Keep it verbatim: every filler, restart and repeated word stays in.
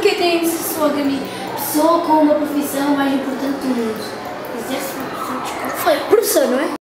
porque tem sogra me pessoa com uma profissão mais importante do mundo. Exerce uma profissão de escola. Foi professor, não é?